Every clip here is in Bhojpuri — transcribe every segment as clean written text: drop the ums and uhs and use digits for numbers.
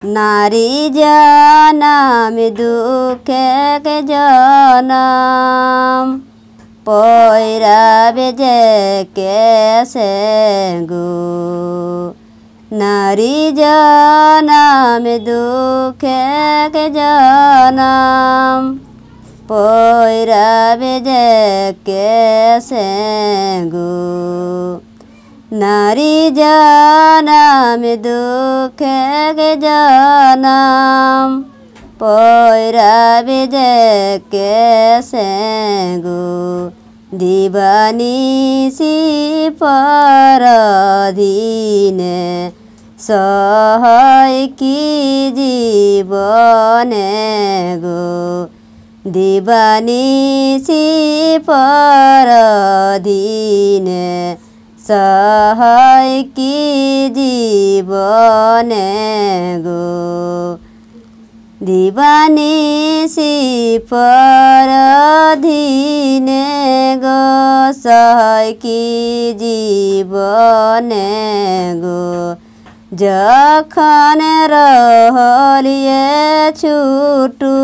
नारी जनम दुख के जनम पैराबे जे कैसे गो नारी जनम दुख के जनम पैराबे जे कैसे गो नारी जनम दुख के जनम पैराबे जे कैसे गो दीवानिसी पराधीन सहाय की जीवन गो दीवानिसी पराधीन सहाय की जीवन गो दीवानिसी पराधीन गो सहाय की जीवन गो जखन रहलिए छुटू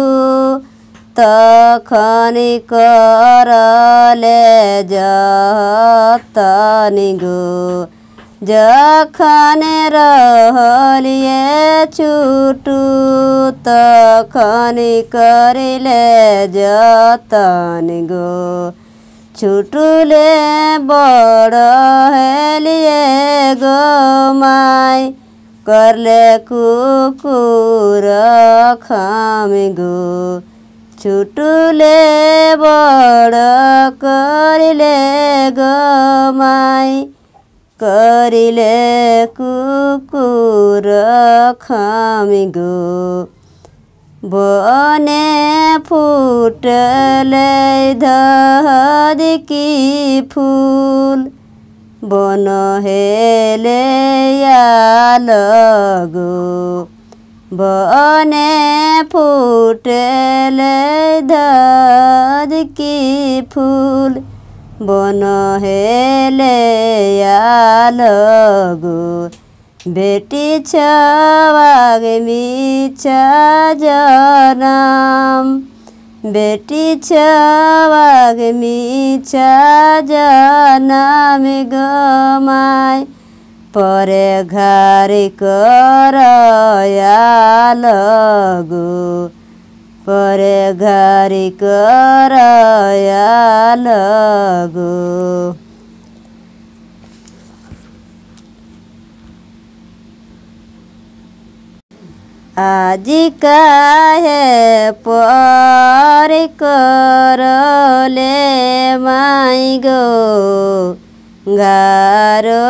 तखन करले जतन गो जखन रहलिए छुटू तखन करले जतन गो छुटुले बड़ हेलिए गो माय करले कुकुर खाम गो छुटुले बड़ करले गो माय करिले कुकुर खाम गो बने फुटले धद की फूल बन हेले लगो बने फुटले धद की फूल बन हेले लगो बेटी छवाग मीछा जनम बेटी छवाग मीछा जनम गमाय परे घर करया लगो परे घर करया लगो आज काहे पर करले माई गो गारो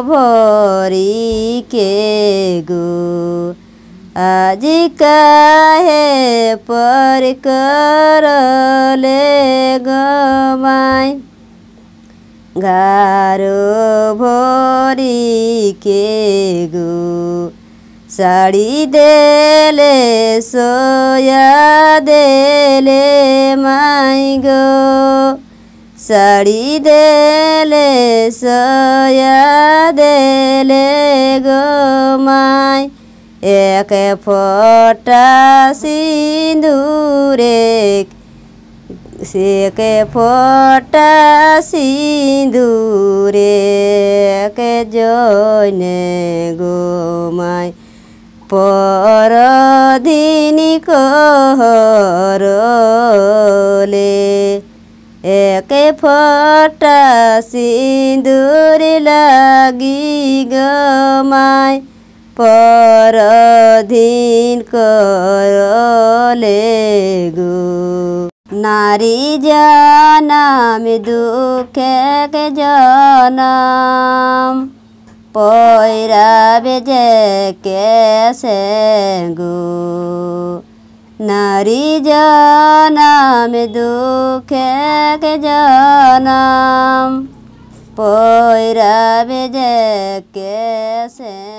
भरी के गो आज काहे पर करले गमाई गारो भरी के गो साड़ी देले सोया देले माई गो साड़ी देले सोया देले गो माई एक फोटा सिंदूरे एक फोटा सिंदूरे के जोने गो माई परदिनी कहरले एक फोटा सिंदूर लागी गमाय परदिन करले गो नारी जनम दुख के जनम पैराबे जे कैसे गो नारी जनम दुख के जनम पैराबे जे कैसे